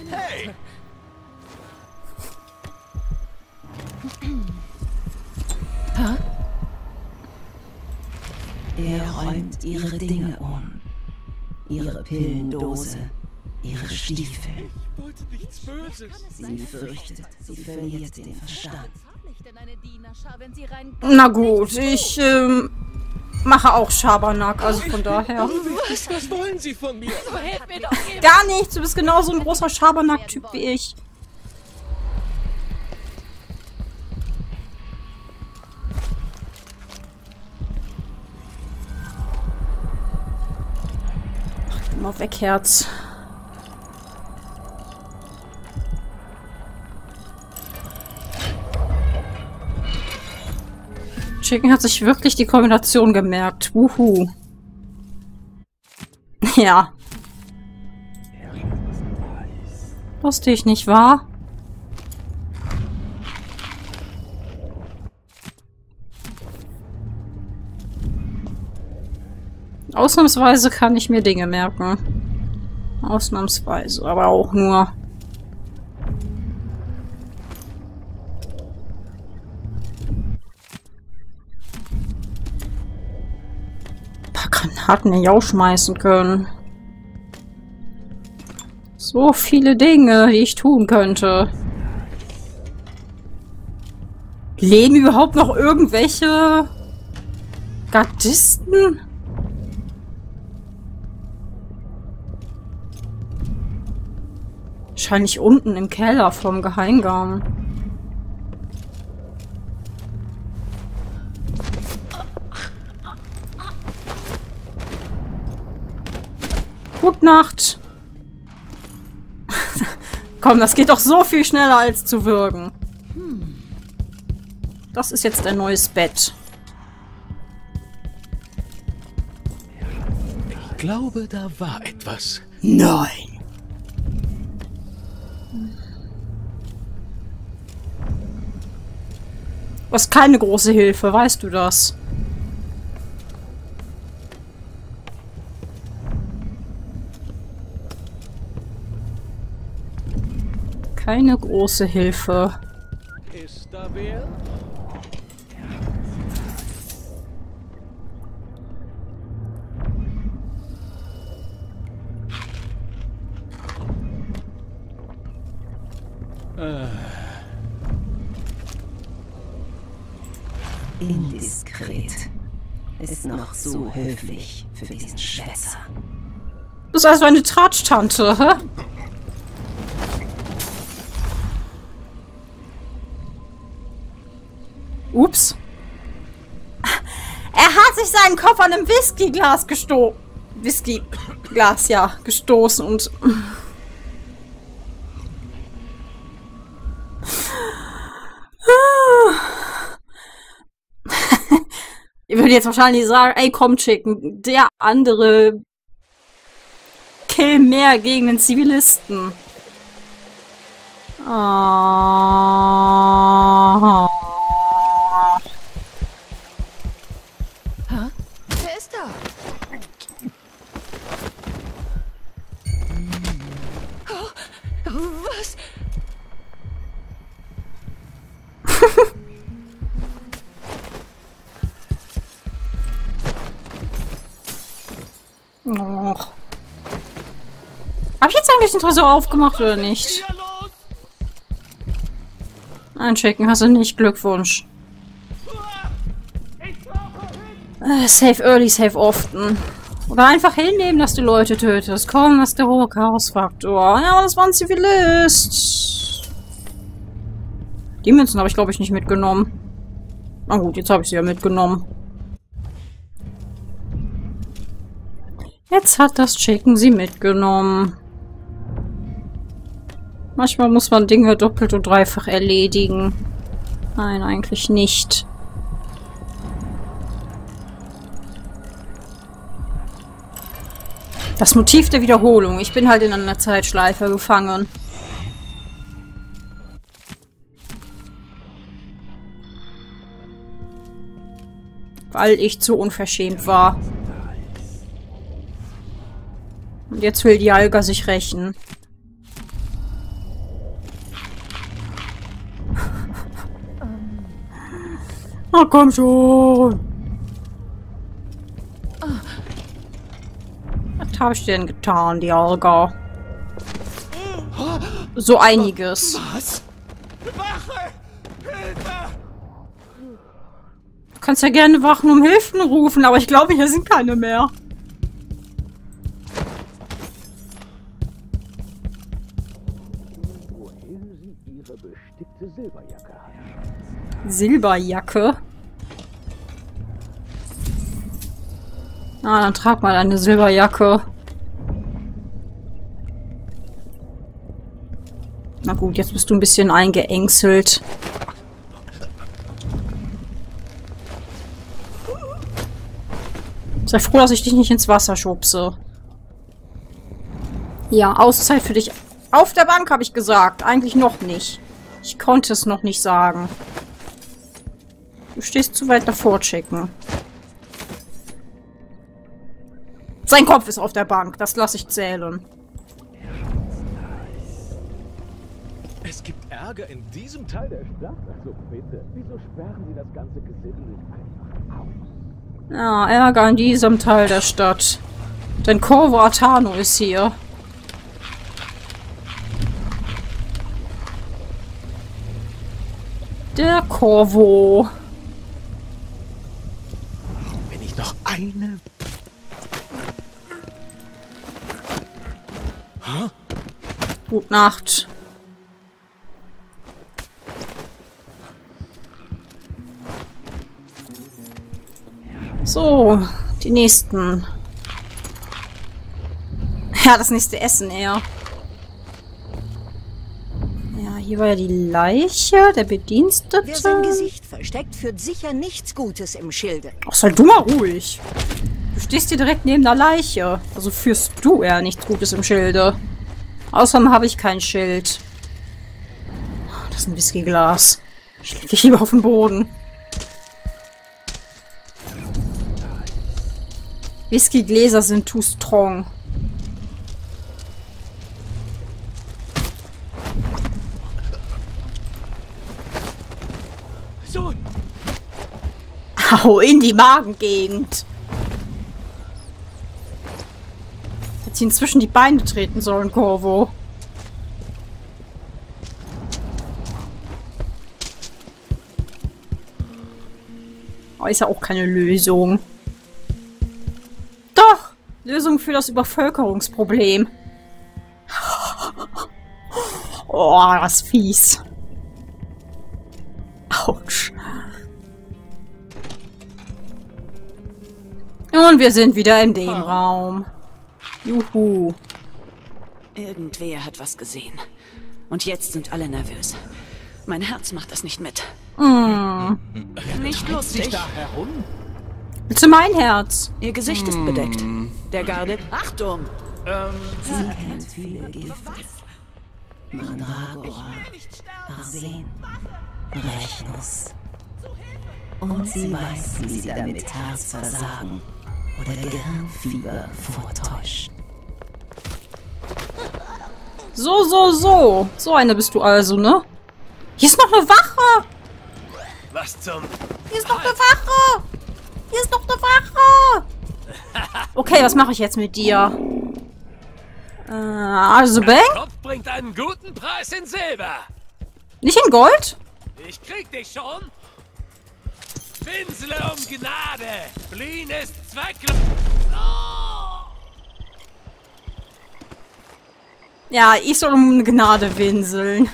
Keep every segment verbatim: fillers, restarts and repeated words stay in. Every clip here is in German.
Hey! Ha? Er räumt ihre Dinge um. Ihre Pillendose, ihre Stiefel. Ich wollte nichts Böses. Sie fürchtet, sie verliert den Verstand. Na gut, ich ähm, mache auch Schabernack, also von daher. Was, was wollen Sie von mir? Gar nichts, du bist genauso ein großer Schabernack-Typ wie ich. Ach, mal weg, Herz. Chicken hat sich wirklich die Kombination gemerkt. Wuhu. Ja. Lustig, nicht wahr? Ausnahmsweise kann ich mir Dinge merken. Ausnahmsweise, aber auch nur. Granaten nicht ausschmeißen können. So viele Dinge, die ich tun könnte. Leben überhaupt noch irgendwelche Gardisten? Wahrscheinlich unten im Keller vom Geheimgang. Gute Nacht. Komm, das geht doch so viel schneller als zu würgen. Hm. Das ist jetzt ein neues Bett. Ich glaube, da war etwas. Nein. Das ist keine große Hilfe, weißt du das? Keine große Hilfe. Ist da wer? Indiskret. Ist noch so höflich für diesen Schwätzer. Du bist also eine Tratsch-Tante, hä? Ups. Er hat sich seinen Kopf an einem Whiskyglas gestoßen. Whiskyglas, ja, gestoßen und... Ich würde jetzt wahrscheinlich sagen, ey, komm, Chicken, der andere kill mehr gegen den Zivilisten. Oh. Wer ist da? Oh, was? Och. Hab ich jetzt eigentlich den Tresor aufgemacht oder nicht? Nein, Chicken, hast du nicht. Glückwunsch. Äh, save early, save often. Oder einfach hinnehmen, dass du Leute tötest. Komm, das ist der hohe Chaos-Faktor. Ja, aber das war ein Zivilist. Die Münzen habe ich, glaube ich, nicht mitgenommen. Na gut, jetzt habe ich sie ja mitgenommen. Jetzt hat das Chicken sie mitgenommen. Manchmal muss man Dinge doppelt und dreifach erledigen. Nein, eigentlich nicht. Das Motiv der Wiederholung. Ich bin halt in einer Zeitschleife gefangen. Weil ich zu unverschämt war. Und jetzt will die Alga sich rächen. komm schon. Was habe ich denn getan, die Olga? So einiges. Was? Wache! Hilfe! Du kannst ja gerne Wachen um Hilfen rufen, aber ich glaube, hier sind keine mehr. Wohin sie ihre bestickte Silberjacke hat. Silberjacke? Ah, dann trag mal eine Silberjacke. Na gut, jetzt bist du ein bisschen eingeängselt. Sei froh, dass ich dich nicht ins Wasser schubse. Ja, Auszeit für dich. Auf der Bank, habe ich gesagt. Eigentlich noch nicht. Ich konnte es noch nicht sagen. Du stehst zu weit davor, Chicken. Sein Kopf ist auf der Bank. Das lasse ich zählen. Es gibt Ärger in diesem Teil der Stadt? Also bitte, wieso sperren sie das ganze Gesindel nicht einfach aus? Ja, Ärger in diesem Teil der Stadt. Denn Corvo Attano ist hier. Der Corvo. Wenn ich noch eine... Huh? Gute Nacht. So, die nächsten. Ja, das nächste Essen eher. Ja, hier war ja die Leiche, der Bedienstete. Wer sein Gesicht versteckt, führt sicher nichts Gutes im Schilde. Ach, sei du mal ruhig. Du stehst hier direkt neben der Leiche. Also führst du eher nichts Gutes im Schilde. Außerdem habe ich kein Schild. Das ist ein Whiskyglas. Ich liege lieber auf dem Boden. Whiskygläser sind too strong. So. Au, in die Magengegend. Hätte ihn zwischen die Beine treten sollen, Corvo. Aber ist ja auch keine Lösung. Doch! Lösung für das Übervölkerungsproblem. Oh, das ist fies. Autsch. Und wir sind wieder in dem Raum. Juhu. Irgendwer hat was gesehen. Und jetzt sind alle nervös. Mein Herz macht das nicht mit. Mm. Nicht lustig. Da herum? Willst du mein Herz? Ihr Gesicht ist bedeckt. Der Garde... Achtung! Sie kennt viele Gifte. Mandragora, Arsen, Rechnus. Und sie weiß, wie sie damit Herzversagen oder Gehirnfieber vortäuscht. So, so, so. So eine bist du also, ne? Hier ist noch eine Wache! Was zum... Hier ist noch eine Wache! Hier ist noch eine Wache! Okay, was mache ich jetzt mit dir? Äh, also Bang? Kopf bringt einen guten Preis in Silber. Nicht in Gold? Ich krieg dich schon. Winsle um Gnade. Fliehen ist zwecklos. Oh! Ja, ich soll um Gnade winseln.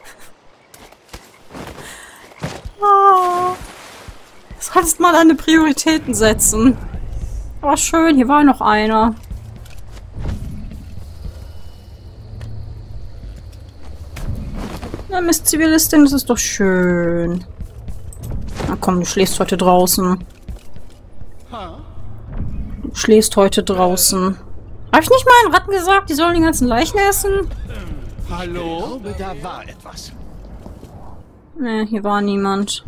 Oh. Du solltest mal deine Prioritäten setzen. Aber schön, hier war noch einer. Na, Miss Zivilistin, das ist doch schön. Na komm, du schläfst heute draußen. Du schläfst heute draußen. Hab ich nicht meinen Ratten gesagt, die sollen die ganzen Leichen essen? Hallo? Ich glaube, da war etwas. Ne, hier war niemand.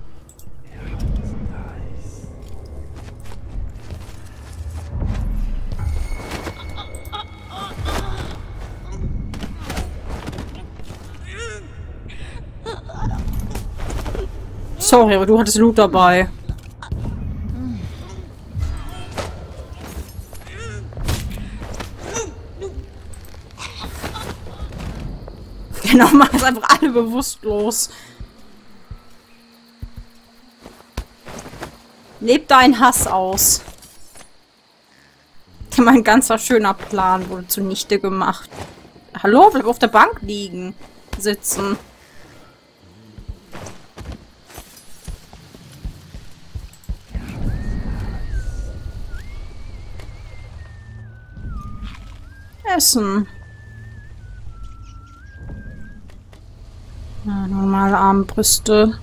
Sorry, aber du hattest Loot dabei. Genau, mach es einfach alle bewusstlos. Leb deinen Hass aus. Mein ganzer schöner Plan wurde zunichte gemacht. Hallo? Bleib auf der Bank liegen. Sitzen. Essen. Ja, normale Armbrüste.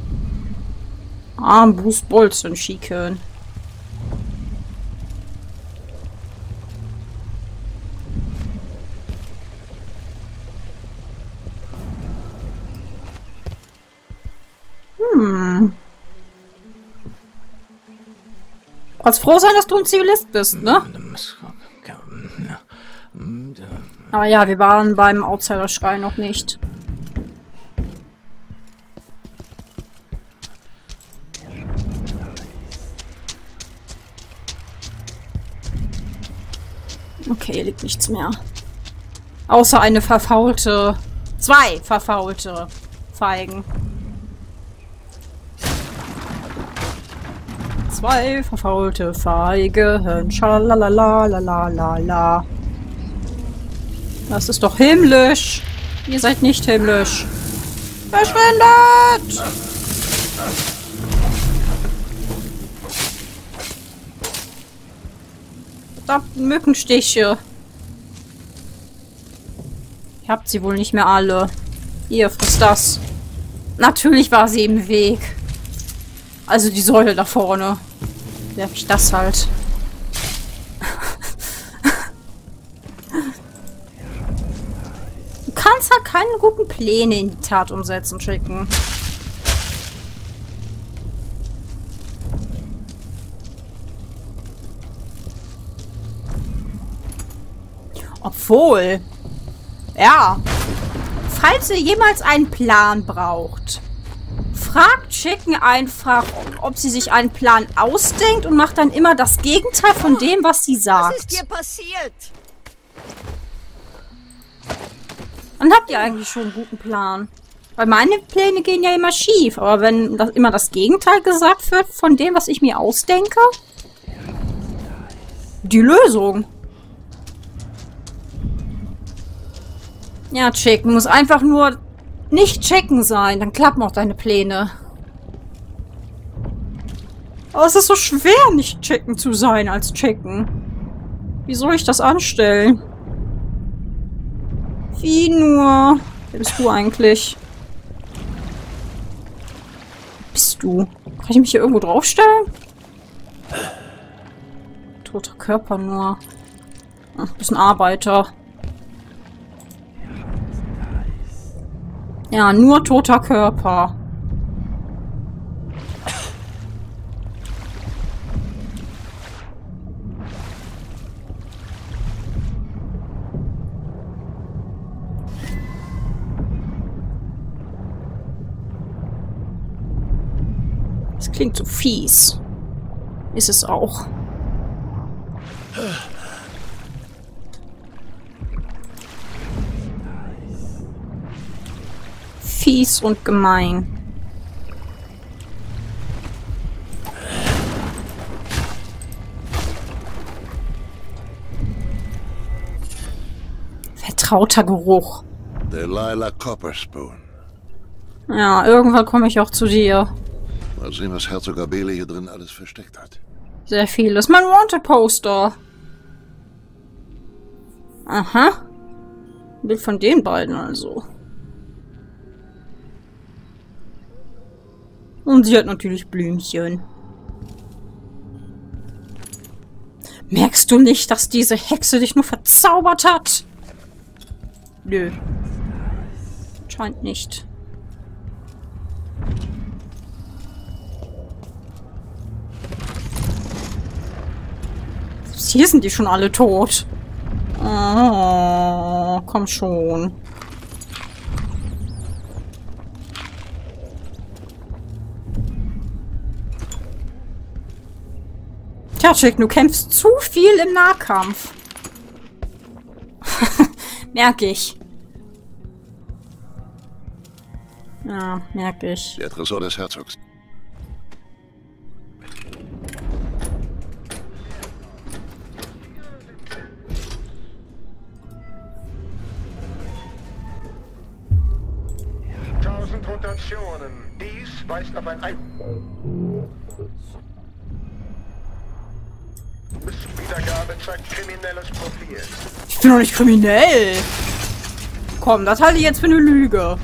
Armbrustbolzen schicken. Hm. Kannst froh sein, dass du ein Zivilist bist, ne? Aber ja, wir waren beim Outsider-Schrei noch nicht. Okay, hier liegt nichts mehr. Außer eine verfaulte... Zwei verfaulte Feigen. Zwei verfaulte Feigen. Schalalalalalalalala. Das ist doch himmlisch. Ihr seid nicht himmlisch. Verschwindet! Da Mückenstiche. Ihr habt sie wohl nicht mehr alle. Ihr frisst das. Natürlich war sie im Weg. Also die Säule da vorne. Werf ich das halt. Du kannst halt keine guten Pläne in die Tat umsetzen, schicken. Obwohl. Ja. Falls ihr jemals einen Plan braucht, fragt Chicken einfach, ob sie sich einen Plan ausdenkt und macht dann immer das Gegenteil von dem, was sie sagt. Was ist dir passiert? Dann habt ihr eigentlich schon einen guten Plan. Weil meine Pläne gehen ja immer schief. Aber wenn das immer das Gegenteil gesagt wird von dem, was ich mir ausdenke, die Lösung. Ja, Chicken muss einfach nur nicht checken sein. Dann klappen auch deine Pläne. Aber es ist so schwer, nicht checken zu sein als Chicken. Wie soll ich das anstellen? Wie nur? Wer bist du eigentlich? Bist du? Kann ich mich hier irgendwo draufstellen? Toter Körper nur. Ach, du bist ein Arbeiter. Ja, nur toter Körper. Das klingt so fies. Ist es auch. Fies und gemein. Vertrauter Geruch. Delilah Copperspoon. Ja, irgendwann komme ich auch zu dir. Mal sehen, was Herzog Abele hier drin alles versteckt hat. Sehr viel. Das ist mein Wanted-Poster. Aha. Ein Bild von den beiden also. Und sie hat natürlich Blümchen. Merkst du nicht, dass diese Hexe dich nur verzaubert hat? Nö. Scheint nicht. Hier sind die schon alle tot. Oh, komm schon. Tja, Chick, du kämpfst zu viel im Nahkampf. Merke ich. Ja, merke ich. Der Tresor des Herzogs. tausend Rotationen. Dies weist auf ein Ein... Wiedergabe zeigt kriminelles Profil. Ich bin doch nicht kriminell. Komm, das halte ich jetzt für eine Lüge.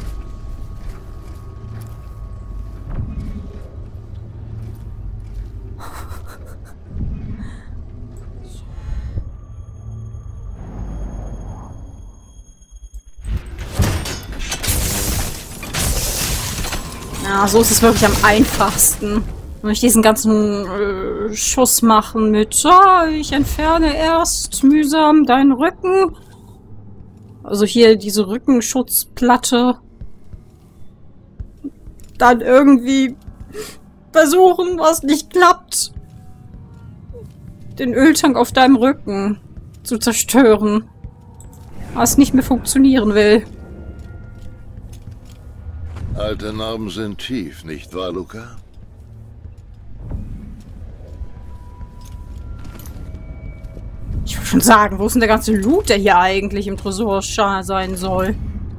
Ja, so ist es wirklich am einfachsten. Wenn ich diesen ganzen äh, Schuss machen mit, oh, ich entferne erst mühsam deinen Rücken. Also hier diese Rückenschutzplatte. Dann irgendwie versuchen, was nicht klappt, den Öltank auf deinem Rücken zu zerstören. Was nicht mehr funktionieren will. Alte Narben sind tief, nicht wahr, Luca? Ich würde schon sagen, wo ist denn der ganze Loot, der hier eigentlich im Tresor sein soll?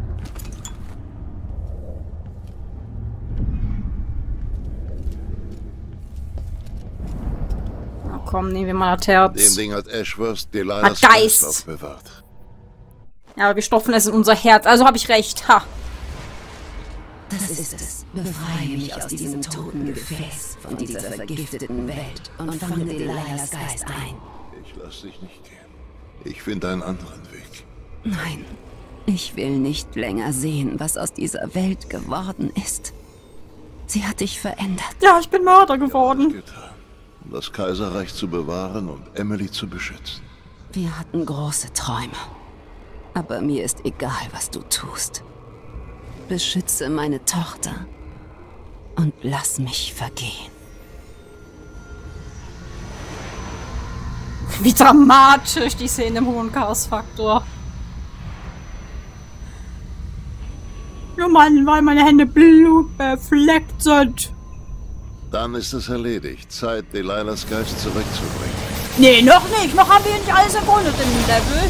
Na komm, nehmen wir mal das Herz. Dem Ding hat Ashworth Delilahs Geist. Geist aufbewahrt. Ja, wir stopfen es in unser Herz, also habe ich recht. Ha! Das ist es. Befreie mich aus diesem toten Gefäß, von dieser vergifteten Welt und fange Delilahs Geist ein. Ich lass dich nicht gehen. Ich finde einen anderen Weg. Nein, ich will nicht länger sehen, was aus dieser Welt geworden ist. Sie hat dich verändert. Ja, ich bin Mörder Ja, geworden. getan, um das Kaiserreich zu bewahren und Emily zu beschützen. Wir hatten große Träume. Aber mir ist egal, was du tust. Beschütze meine Tochter und lass mich vergehen. Wie dramatisch die Szene im hohen Chaos-Faktor. Nur mal, weil meine Hände blutbefleckt sind. Dann ist es erledigt. Zeit, Delilahs Geist zurückzubringen. Nee, noch nicht. Noch haben wir nicht alles erkundet in dem Level.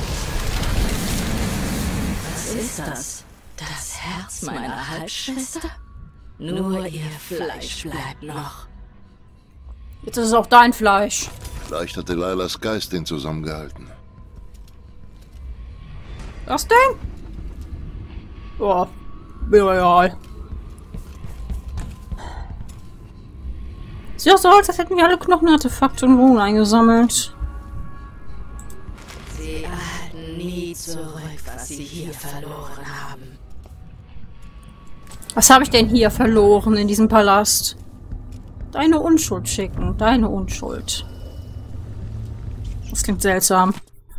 Was ist das? Das Herz meiner Halbschwester? Nur ihr Fleisch bleibt noch. Jetzt ist es auch dein Fleisch. Vielleicht hat Delilahs Geist den zusammengehalten. Das Ding? Ja, mir egal. Sieht auch so aus, als hätten wir alle Knochenartefakte und Runen eingesammelt. Sie erhalten nie zurück, was sie hier verloren haben. Was habe ich denn hier verloren in diesem Palast? Deine Unschuld schicken. Deine Unschuld. Das klingt seltsam.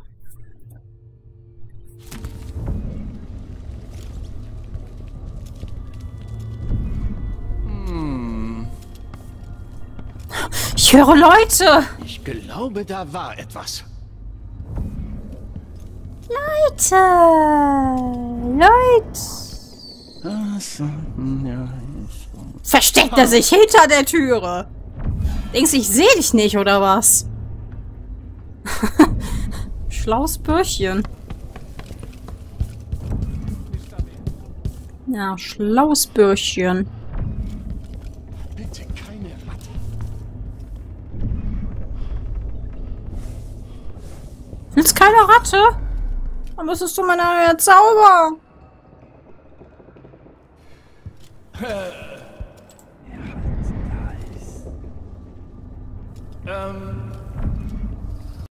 Hm. Ich höre Leute! Ich glaube, da war etwas. Leute! Leute! Versteckt er sich hinter der Türe? Denkst du, ich sehe dich nicht, oder was? Schlaues Bürschchen. Ja, schlaues Bürschchen. Bitte keine Ratte. Willst keine Ratte? Dann müsstest du mal nachher zaubern. Ähm,